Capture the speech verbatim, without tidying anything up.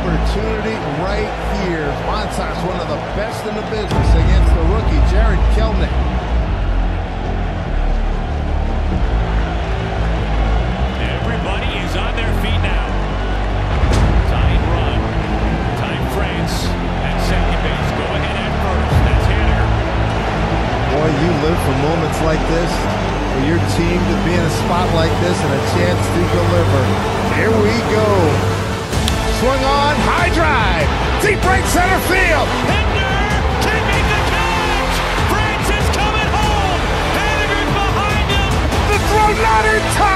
opportunity right here. Montas, one of the best in the business against the rookie, Jarred Kelenic. Everybody is on their feet now. Tying run. Tying France at second base. Go ahead at first. That's Haniger. Boy, you live for moments like this, for your team to be in a spot like this and a chance to deliver. Here we go. Swung on, high drive, deep right center field. Hender can make the catch. France is coming home. Haniger's behind him. The throw not in time.